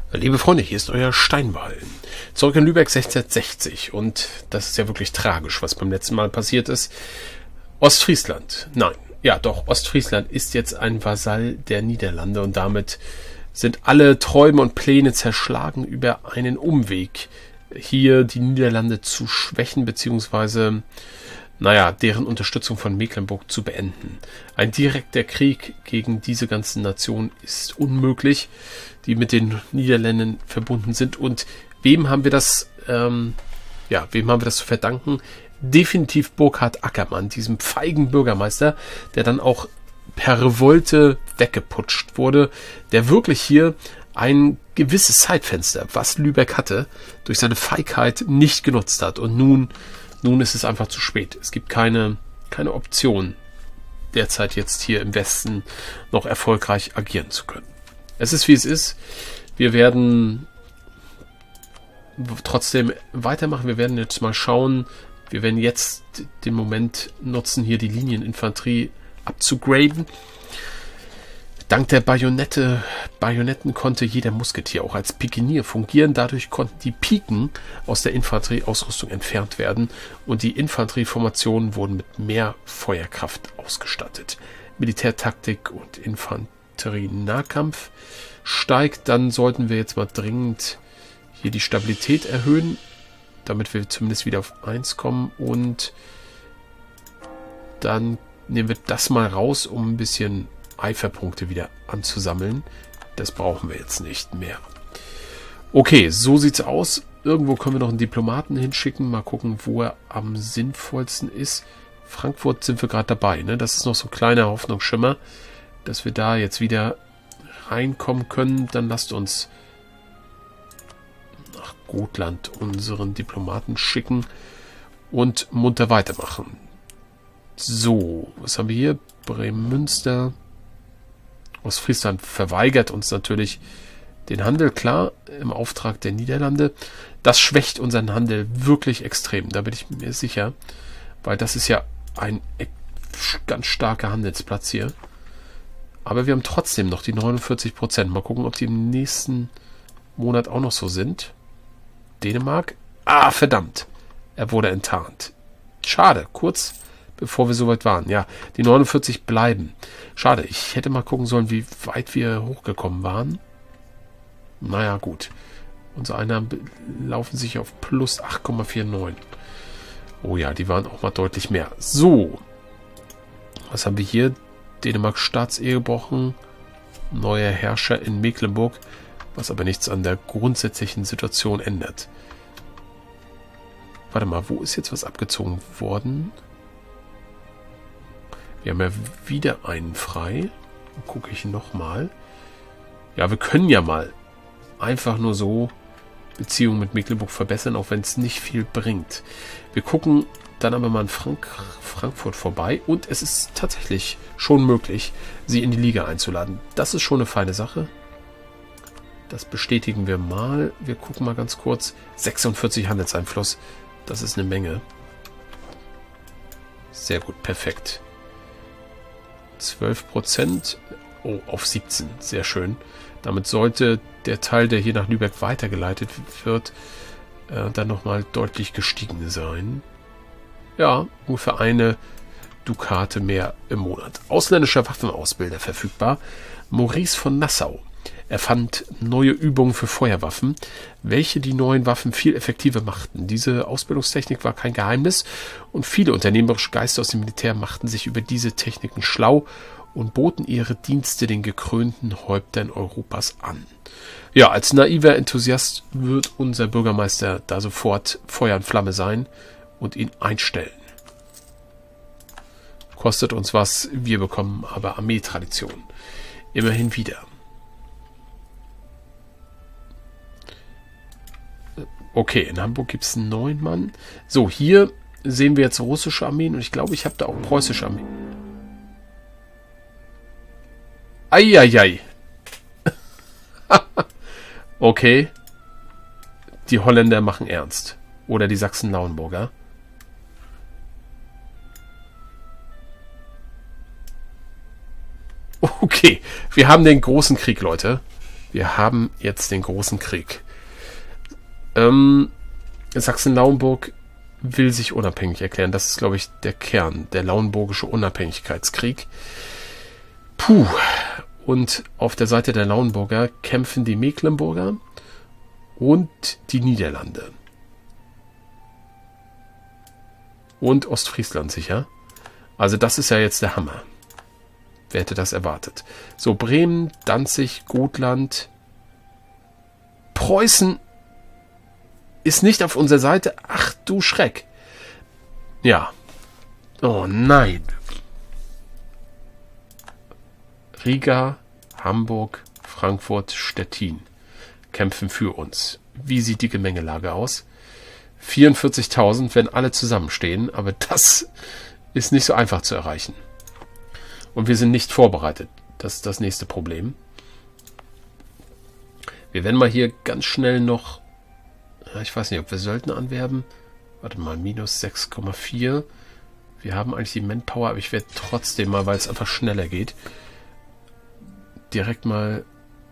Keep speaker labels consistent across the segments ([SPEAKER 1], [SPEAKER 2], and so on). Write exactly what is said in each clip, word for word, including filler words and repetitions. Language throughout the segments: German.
[SPEAKER 1] Liebe Freunde, hier ist euer Steinwallen. Zurück in Lübeck sechzehnhundertsechzig. Und das ist ja wirklich tragisch, was beim letzten Mal passiert ist. Ostfriesland. Nein, ja doch, Ostfriesland ist jetzt ein Vasall der Niederlande und damit sind alle Träume und Pläne zerschlagen über einen Umweg, hier die Niederlande zu schwächen, beziehungsweise, naja, deren Unterstützung von Mecklenburg zu beenden. Ein direkter Krieg gegen diese ganzen Nationen ist unmöglich, die mit den Niederländern verbunden sind. Und wem haben wir das, ähm, ja, wem haben wir das zu verdanken? Definitiv Burkhard Ackermann, diesem feigen Bürgermeister, der dann auch per Revolte weggeputscht wurde, der wirklich hier ein gewisses Zeitfenster, was Lübeck hatte, durch seine Feigheit nicht genutzt hat. Und nun, nun ist es einfach zu spät. Es gibt keine, keine Option, derzeit jetzt hier im Westen noch erfolgreich agieren zu können. Es ist, wie es ist. Wir werden trotzdem weitermachen. Wir werden jetzt mal schauen. Wir werden jetzt den Moment nutzen, hier die Linieninfanterie abzugraden. Dank der Bajonette, Bajonetten konnte jeder Musketier auch als Pikenier fungieren. Dadurch konnten die Piken aus der Infanterieausrüstung entfernt werden und die Infanterieformationen wurden mit mehr Feuerkraft ausgestattet. Militärtaktik und Infanterie-Nahkampf steigt. Dann sollten wir jetzt mal dringend hier die Stabilität erhöhen, damit wir zumindest wieder auf eins kommen. Und dann nehmen wir das mal raus, um ein bisschen Eiferpunkte wieder anzusammeln. Das brauchen wir jetzt nicht mehr. Okay, so sieht's aus. Irgendwo können wir noch einen Diplomaten hinschicken. Mal gucken, wo er am sinnvollsten ist. Frankfurt sind wir gerade dabei. Ne? Das ist noch so ein kleiner Hoffnungsschimmer, dass wir da jetzt wieder reinkommen können. Dann lasst uns nach Gotland unseren Diplomaten schicken und munter weitermachen. So, was haben wir hier? Bremen-Münster. Ostfriesland verweigert uns natürlich den Handel, klar, im Auftrag der Niederlande. Das schwächt unseren Handel wirklich extrem, da bin ich mir sicher, weil das ist ja ein ganz starker Handelsplatz hier. Aber wir haben trotzdem noch die neunundvierzig Prozent. Mal gucken, ob die im nächsten Monat auch noch so sind. Dänemark? Ah, verdammt. Er wurde enttarnt. Schade, kurz bevor wir soweit waren. Ja, die neunundvierzig bleiben. Schade, ich hätte mal gucken sollen, wie weit wir hochgekommen waren. Naja, gut. Unsere Einnahmen laufen sich auf plus acht Komma neunundvierzig. Oh ja, die waren auch mal deutlich mehr. So. Was haben wir hier? Dänemark Staatsehe gebrochen. Neuer Herrscher in Mecklenburg. Was aber nichts an der grundsätzlichen Situation ändert. Warte mal, wo ist jetzt was abgezogen worden? Wir haben ja wieder einen frei. Dann gucke ich nochmal. Ja, wir können ja mal einfach nur so Beziehungen mit Mecklenburg verbessern, auch wenn es nicht viel bringt. Wir gucken dann aber mal in Frank Frankfurt vorbei und es ist tatsächlich schon möglich, sie in die Liga einzuladen. Das ist schon eine feine Sache. Das bestätigen wir mal. Wir gucken mal ganz kurz. sechsundvierzig Handelseinfluss. Das ist eine Menge. Sehr gut, perfekt. zwölf Prozent oh, auf siebzehn. Sehr schön. Damit sollte der Teil, der hier nach Lübeck weitergeleitet wird, äh, dann nochmal deutlich gestiegen sein. Ja, ungefähr eine Dukate mehr im Monat. Ausländischer Waffenausbilder verfügbar. Maurice von Nassau. Er fand neue Übungen für Feuerwaffen, welche die neuen Waffen viel effektiver machten. Diese Ausbildungstechnik war kein Geheimnis und viele unternehmerische Geister aus dem Militär machten sich über diese Techniken schlau und boten ihre Dienste den gekrönten Häuptern Europas an. Ja, als naiver Enthusiast wird unser Bürgermeister da sofort Feuer und Flamme sein und ihn einstellen. Kostet uns was, wir bekommen aber Armeetradition. Immerhin wieder. Okay, in Hamburg gibt es einen neuen Mann. So, hier sehen wir jetzt russische Armeen und ich glaube, ich habe da auch preußische Armeen. Eieiei. Okay. Die Holländer machen ernst. Oder die Sachsen-Lauenburger. Okay, wir haben den großen Krieg, Leute. Wir haben jetzt den großen Krieg. Ähm, Sachsen-Lauenburg will sich unabhängig erklären. Das ist, glaube ich, der Kern, der lauenburgische Unabhängigkeitskrieg. Puh. Und auf der Seite der Lauenburger kämpfen die Mecklenburger und die Niederlande. Und Ostfriesland sicher. Also das ist ja jetzt der Hammer. Wer hätte das erwartet? So, Bremen, Danzig, Gotland, Preußen ist nicht auf unserer Seite. Ach du Schreck. Ja. Oh nein. Riga, Hamburg, Frankfurt, Stettin kämpfen für uns. Wie sieht die Gemengelage aus? vierundvierzigtausend, wenn alle zusammenstehen, aber das ist nicht so einfach zu erreichen. Und wir sind nicht vorbereitet. Das ist das nächste Problem. Wir werden mal hier ganz schnell noch, ich weiß nicht, ob wir Söldner anwerben. Warte mal, minus sechs Komma vier. Wir haben eigentlich die Manpower, aber ich werde trotzdem mal, weil es einfach schneller geht, direkt mal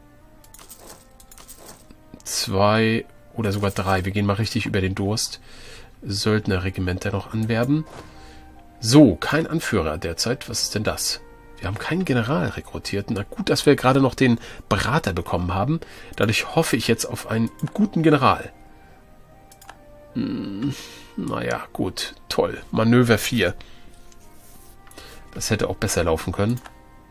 [SPEAKER 1] zwei oder sogar drei. Wir gehen mal richtig über den Durst. Söldnerregimenter noch anwerben. So, kein Anführer derzeit. Was ist denn das? Wir haben keinen General rekrutiert. Na gut, dass wir gerade noch den Berater bekommen haben. Dadurch hoffe ich jetzt auf einen guten General. Hm, naja, gut. Toll. Manöver vier. Das hätte auch besser laufen können.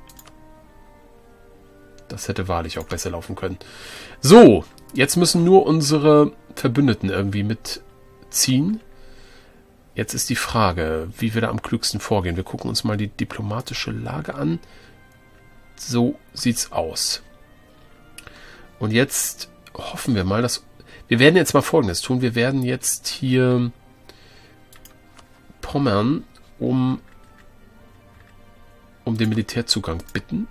[SPEAKER 1] Das hätte wahrlich auch besser laufen können. So, jetzt müssen nur unsere Verbündeten irgendwie mitziehen. Jetzt ist die Frage, wie wir da am klügsten vorgehen. Wir gucken uns mal die diplomatische Lage an. So sieht's aus. Und jetzt hoffen wir mal, dass... Wir werden jetzt mal Folgendes tun. Wir werden jetzt hier Pommern um, um den Militärzugang bitten.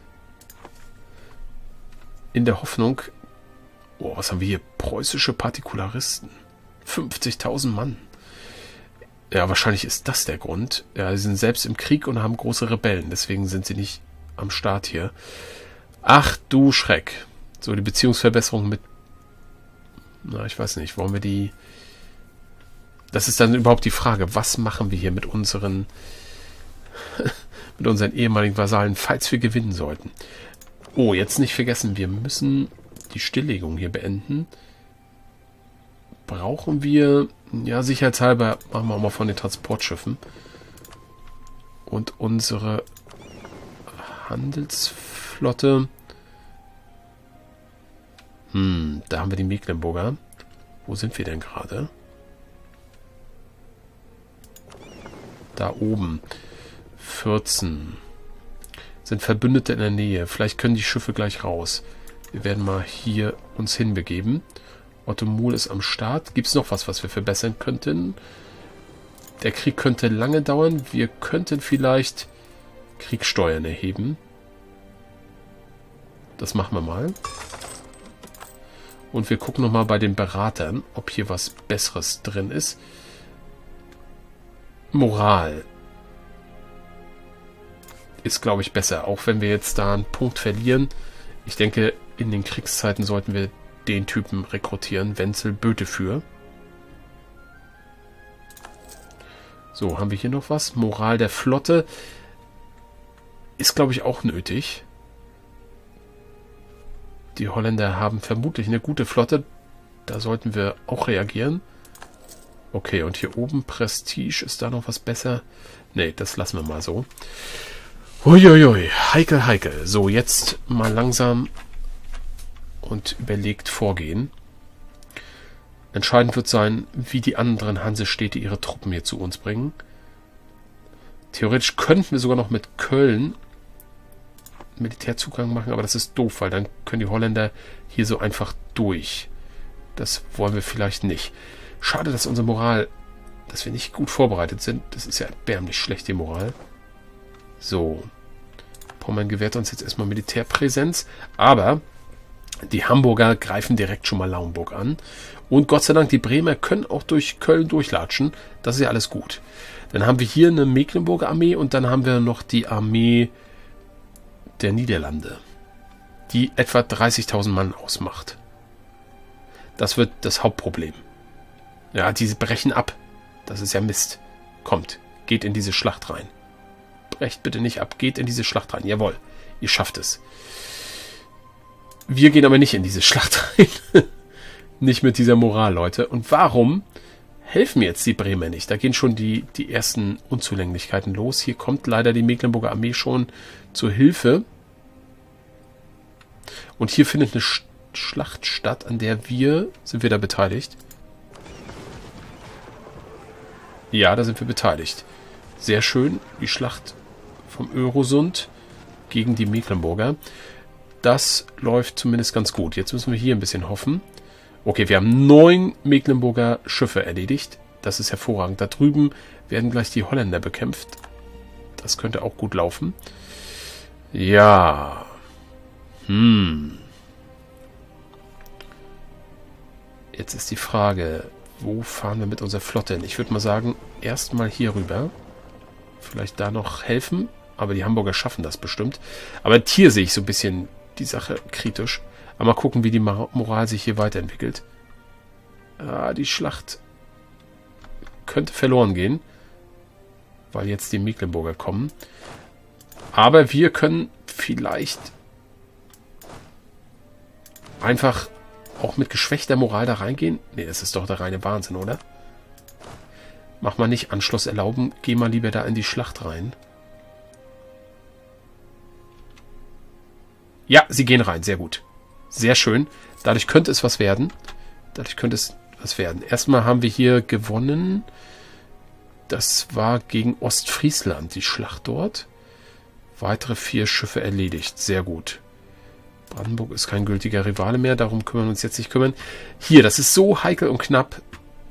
[SPEAKER 1] In der Hoffnung... Oh, was haben wir hier? Preußische Partikularisten. fünfzigtausend Mann. Ja, wahrscheinlich ist das der Grund. Ja, sie sind selbst im Krieg und haben große Rebellen. Deswegen sind sie nicht am Start hier. Ach du Schreck. So, die Beziehungsverbesserung mit... Na, ich weiß nicht. Wollen wir die... Das ist dann überhaupt die Frage. Was machen wir hier mit unseren... mit unseren ehemaligen Vasallen, falls wir gewinnen sollten? Oh, jetzt nicht vergessen. Wir müssen die Stilllegung hier beenden. Brauchen wir... Ja, sicherheitshalber machen wir auch mal von den Transportschiffen. Und unsere Handelsflotte. Hm, da haben wir die Mecklenburger. Wo sind wir denn gerade? Da oben. vierzehn. Sind Verbündete in der Nähe. Vielleicht können die Schiffe gleich raus. Wir werden mal hier uns hinbegeben. Otto Muhl ist am Start. Gibt es noch was, was wir verbessern könnten? Der Krieg könnte lange dauern. Wir könnten vielleicht Kriegssteuern erheben. Das machen wir mal. Und wir gucken nochmal bei den Beratern, ob hier was Besseres drin ist. Moral ist, glaube ich, besser. Auch wenn wir jetzt da einen Punkt verlieren. Ich denke, in den Kriegszeiten sollten wir den Typen rekrutieren. Wenzel Böte für. So, haben wir hier noch was? Moral der Flotte ist, glaube ich, auch nötig. Die Holländer haben vermutlich eine gute Flotte. Da sollten wir auch reagieren. Okay, und hier oben Prestige. Ist da noch was besser? Nee, das lassen wir mal so. Uiuiui, heikel, heikel. So, jetzt mal langsam und überlegt vorgehen. Entscheidend wird sein, wie die anderen Hansestädte ihre Truppen hier zu uns bringen. Theoretisch könnten wir sogar noch mit Köln Militärzugang machen, aber das ist doof, weil dann können die Holländer hier so einfach durch. Das wollen wir vielleicht nicht. Schade, dass unsere Moral, dass wir nicht gut vorbereitet sind. Das ist ja erbärmlich schlecht, die Moral. So. Pommern gewährt uns jetzt erstmal Militärpräsenz, aber die Hamburger greifen direkt schon mal Lauenburg an. Und Gott sei Dank, die Bremer können auch durch Köln durchlatschen. Das ist ja alles gut. Dann haben wir hier eine Mecklenburger Armee und dann haben wir noch die Armee der Niederlande. die etwa dreißigtausend Mann ausmacht. Das wird das Hauptproblem. Ja, diese brechen ab. Das ist ja Mist. Kommt, geht in diese Schlacht rein. Brecht bitte nicht ab, geht in diese Schlacht rein. Jawohl, ihr schafft es. Wir gehen aber nicht in diese Schlacht rein. Nicht mit dieser Moral, Leute. Und warum helfen jetzt die Bremer nicht? Da gehen schon die, die ersten Unzulänglichkeiten los. Hier kommt leider die Mecklenburger Armee schon zur Hilfe. Und hier findet eine Sch Schlacht statt, an der wir... Sind wir da beteiligt? Ja, da sind wir beteiligt. Sehr schön. Die Schlacht vom Öresund gegen die Mecklenburger. Das läuft zumindest ganz gut. Jetzt müssen wir hier ein bisschen hoffen. Okay, wir haben neun Mecklenburger Schiffe erledigt. Das ist hervorragend. Da drüben werden gleich die Holländer bekämpft. Das könnte auch gut laufen. Ja. Hm. Jetzt ist die Frage, wo fahren wir mit unserer Flotte hin? Ich würde mal sagen, erstmal hier rüber. Vielleicht da noch helfen. Aber die Hamburger schaffen das bestimmt. Aber hier sehe ich so ein bisschen die Sache kritisch. Aber mal gucken, wie die Moral sich hier weiterentwickelt. Ah, die Schlacht könnte verloren gehen. Weil jetzt die Mecklenburger kommen. Aber wir können vielleicht einfach auch mit geschwächter Moral da reingehen. Ne, das ist doch der reine Wahnsinn, oder? Mach mal nicht Anschluss erlauben. Geh mal lieber da in die Schlacht rein. Ja, sie gehen rein. Sehr gut. Sehr schön. Dadurch könnte es was werden. Dadurch könnte es was werden. Erstmal haben wir hier gewonnen. Das war gegen Ostfriesland, die Schlacht dort. Weitere vier Schiffe erledigt. Sehr gut. Brandenburg ist kein gültiger Rivale mehr. Darum können wir uns jetzt nicht kümmern. Hier, das ist so heikel und knapp.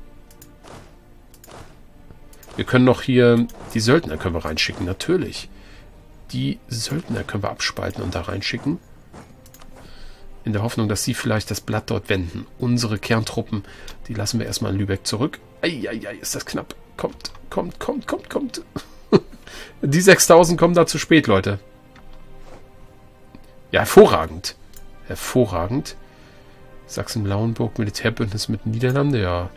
[SPEAKER 1] Wir können noch hier die Söldner können wir reinschicken. Natürlich. Die Söldner können wir abspalten und da reinschicken. In der Hoffnung, dass sie vielleicht das Blatt dort wenden. Unsere Kerntruppen, die lassen wir erstmal in Lübeck zurück. Eieiei, ist das knapp. Kommt, kommt, kommt, kommt, kommt. Die sechstausend kommen da zu spät, Leute. Ja, hervorragend. Hervorragend. Sachsen-Lauenburg, Militärbündnis mit Niederlande, ja.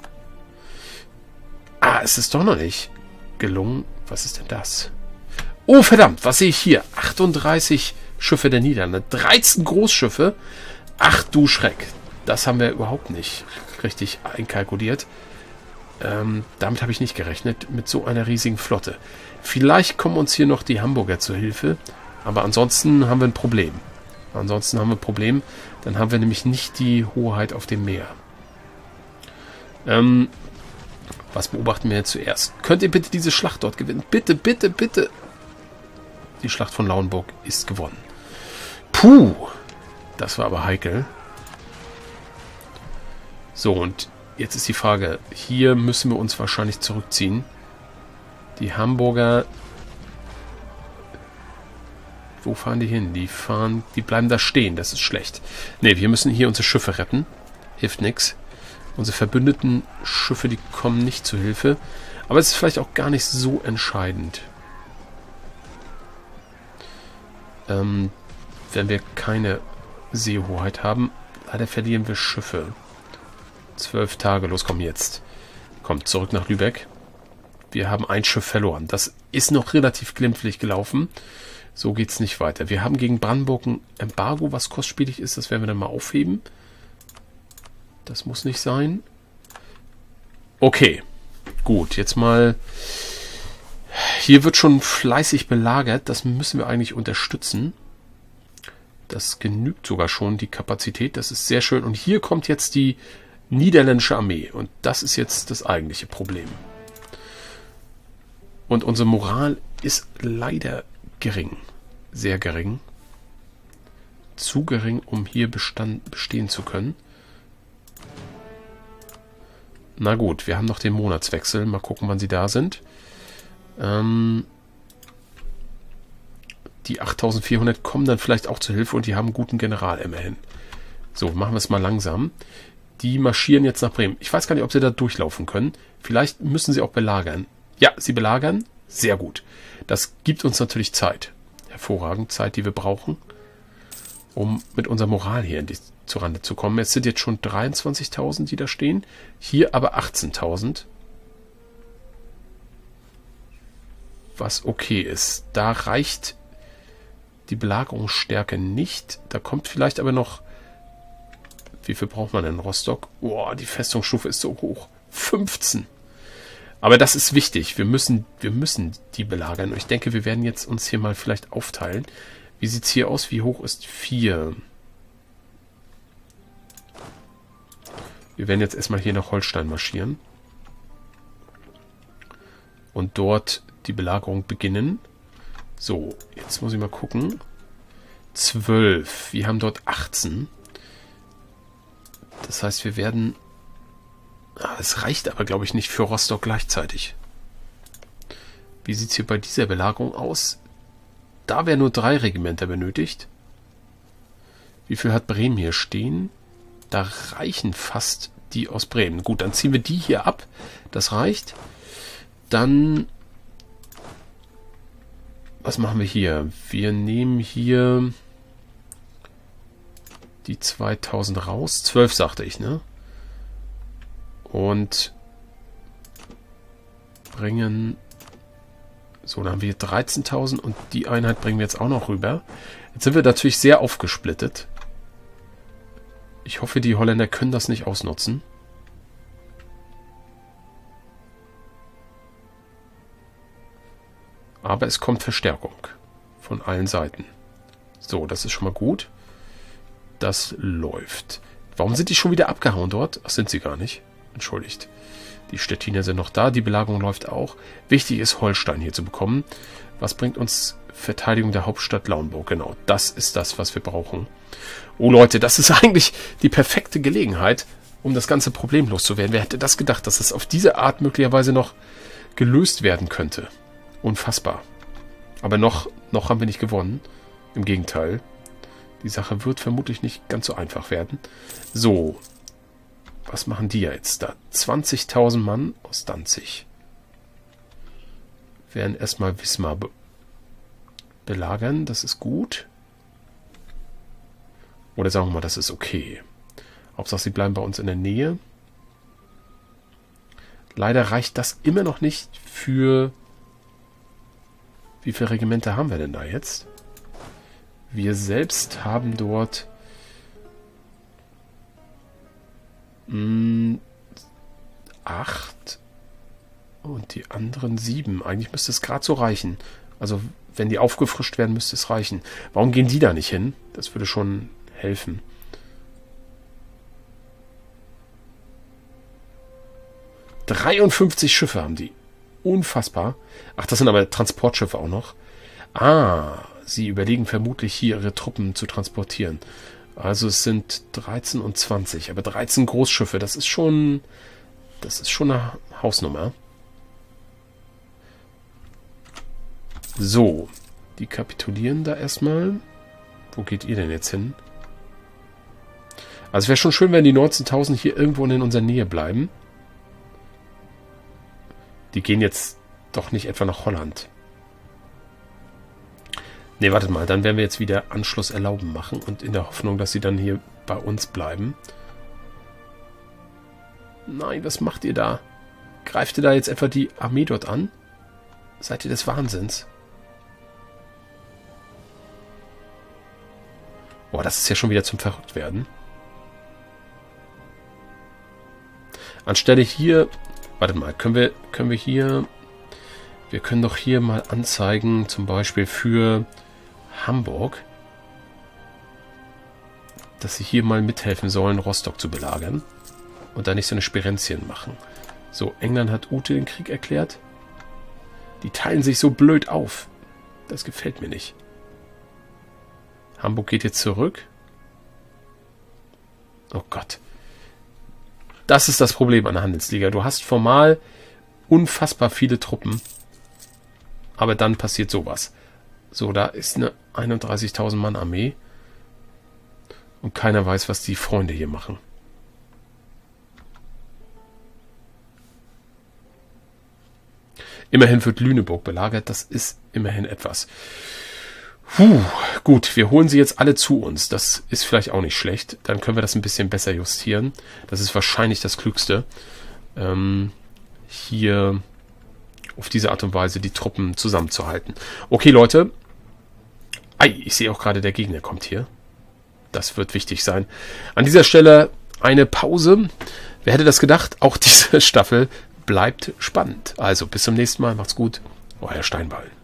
[SPEAKER 1] Ah, es ist doch noch nicht gelungen. Was ist denn das? Oh, verdammt, was sehe ich hier? achtunddreißig Schiffe der Niederlande. dreizehn Großschiffe. Ach du Schreck. Das haben wir überhaupt nicht richtig einkalkuliert. Ähm, damit habe ich nicht gerechnet. Mit so einer riesigen Flotte. Vielleicht kommen uns hier noch die Hamburger zur Hilfe. Aber ansonsten haben wir ein Problem. Ansonsten haben wir ein Problem. Dann haben wir nämlich nicht die Hoheit auf dem Meer. Ähm, was beobachten wir jetzt zuerst? Könnt ihr bitte diese Schlacht dort gewinnen? Bitte, bitte, bitte. Die Schlacht von Lauenburg ist gewonnen. Puh, das war aber heikel. So, und jetzt ist die Frage, hier müssen wir uns wahrscheinlich zurückziehen. Die Hamburger, wo fahren die hin? Die fahren, die bleiben da stehen, das ist schlecht. Ne, wir müssen hier unsere Schiffe retten. Hilft nichts. Unsere verbündeten Schiffe, die kommen nicht zu Hilfe. Aber es ist vielleicht auch gar nicht so entscheidend. Ähm, wenn wir keine Seehoheit haben, leider verlieren wir Schiffe. Zwölf Tage, los, komm jetzt. Kommt zurück nach Lübeck. Wir haben ein Schiff verloren. Das ist noch relativ glimpflich gelaufen. So geht's nicht weiter. Wir haben gegen Brandenburg ein Embargo, was kostspielig ist. Das werden wir dann mal aufheben. Das muss nicht sein. Okay, gut. Jetzt mal... Hier wird schon fleißig belagert. Das müssen wir eigentlich unterstützen. Das genügt sogar schon, die Kapazität. Das ist sehr schön. Und hier kommt jetzt die niederländische Armee. Und das ist jetzt das eigentliche Problem. Und unsere Moral ist leider gering. Sehr gering. Zu gering, um hier bestand, bestehen zu können. Na gut, wir haben noch den Monatswechsel. Mal gucken, wann sie da sind. Ähm, die achttausendvierhundert kommen dann vielleicht auch zur Hilfe und die haben einen guten General immerhin. So, machen wir es mal langsam. Die marschieren jetzt nach Bremen. Ich weiß gar nicht, ob sie da durchlaufen können. Vielleicht müssen sie auch belagern. Ja, sie belagern. Sehr gut. Das gibt uns natürlich Zeit. Hervorragend. Zeit, die wir brauchen. um mit unserer Moral hier in die, zurande zu kommen. Es sind jetzt schon dreiundzwanzigtausend, die da stehen. Hier aber achtzehntausend. Was okay ist. Da reicht die Belagerungsstärke nicht. Da kommt vielleicht aber noch... Wie viel braucht man in Rostock? Boah, die Festungsstufe ist so hoch. fünfzehn. Aber das ist wichtig. Wir müssen, wir müssen die belagern. Und ich denke, wir werden jetzt uns hier mal vielleicht aufteilen. Wie sieht es hier aus? Wie hoch ist vier? Wir werden jetzt erstmal hier nach Holstein marschieren. Und dort die Belagerung beginnen. So, jetzt muss ich mal gucken. zwölf. Wir haben dort achtzehn. Das heißt, wir werden... Es reicht aber, glaube ich, nicht für Rostock gleichzeitig. Wie sieht es hier bei dieser Belagerung aus? Da werden nur drei Regimenter benötigt. Wie viel hat Bremen hier stehen? Da reichen fast die aus Bremen. Gut, dann ziehen wir die hier ab. Das reicht. Dann... Was machen wir hier? Wir nehmen hier... die zweitausend raus. zwölf sagte ich, ne? Und bringen... So, dann haben wir dreizehntausend und die Einheit bringen wir jetzt auch noch rüber. Jetzt sind wir natürlich sehr aufgesplittet. Ich hoffe, die Holländer können das nicht ausnutzen. Aber es kommt Verstärkung von allen Seiten. So, das ist schon mal gut. Das läuft. Warum sind die schon wieder abgehauen dort? Ach, sind sie gar nicht. Entschuldigt. Die Stettiner sind noch da. Die Belagerung läuft auch. Wichtig ist, Holstein hier zu bekommen. Was bringt uns Verteidigung der Hauptstadt Lauenburg? Genau, das ist das, was wir brauchen. Oh Leute, das ist eigentlich die perfekte Gelegenheit, um das ganze Problem loszuwerden. Wer hätte das gedacht, dass es auf diese Art möglicherweise noch gelöst werden könnte? Unfassbar. Aber noch, noch haben wir nicht gewonnen. Im Gegenteil. Die Sache wird vermutlich nicht ganz so einfach werden. So. Was machen die jetzt da? zwanzigtausend Mann aus Danzig. Werden erstmal Wismar be belagern. Das ist gut. Oder sagen wir mal, das ist okay. Hauptsache, sie bleiben bei uns in der Nähe. Leider reicht das immer noch nicht für... Wie viele Regimenter haben wir denn da jetzt? Wir selbst haben dort mh, acht und die anderen sieben. Eigentlich müsste es gerade so reichen. Also wenn die aufgefrischt werden, müsste es reichen. Warum gehen die da nicht hin? Das würde schon helfen. dreiundfünfzig Schiffe haben die. Unfassbar. Ach, das sind aber Transportschiffe auch noch. Ah, sie überlegen vermutlich hier ihre Truppen zu transportieren. Also es sind dreizehn und zwanzig. Aber dreizehn Großschiffe, das ist schon... Das ist schon eine Hausnummer. So, die kapitulieren da erstmal. Wo geht ihr denn jetzt hin? Also es wäre schon schön, wenn die neunzehntausend hier irgendwo in unserer Nähe bleiben. Die gehen jetzt doch nicht etwa nach Holland. Ne, wartet mal, dann werden wir jetzt wieder Anschluss erlauben machen und in der Hoffnung, dass sie dann hier bei uns bleiben. Nein, was macht ihr da? Greift ihr da jetzt etwa die Armee dort an? Seid ihr des Wahnsinns? Boah, das ist ja schon wieder zum Verrücktwerden. Anstelle hier... Warte mal, können wir, können wir hier... Wir können doch hier mal anzeigen, zum Beispiel für Hamburg, dass sie hier mal mithelfen sollen, Rostock zu belagern. Und da nicht so eine Sperenzien machen. So, England hat Ute den Krieg erklärt. Die teilen sich so blöd auf. Das gefällt mir nicht. Hamburg geht jetzt zurück. Oh Gott. Das ist das Problem an der Handelsliga. Du hast formal unfassbar viele Truppen. Aber dann passiert sowas. So, da ist eine einunddreißigtausend Mann Armee. Und keiner weiß, was die Freunde hier machen. Immerhin wird Lüneburg belagert. Das ist immerhin etwas. Puh, gut, wir holen sie jetzt alle zu uns. Das ist vielleicht auch nicht schlecht. Dann können wir das ein bisschen besser justieren. Das ist wahrscheinlich das Klügste. Ähm, hier auf diese Art und Weise die Truppen zusammenzuhalten. Okay, Leute. Ei, ich sehe auch gerade, der Gegner kommt hier. Das wird wichtig sein. An dieser Stelle eine Pause. Wer hätte das gedacht? Auch diese Staffel bleibt spannend. Also bis zum nächsten Mal. Macht's gut. Euer Steinball.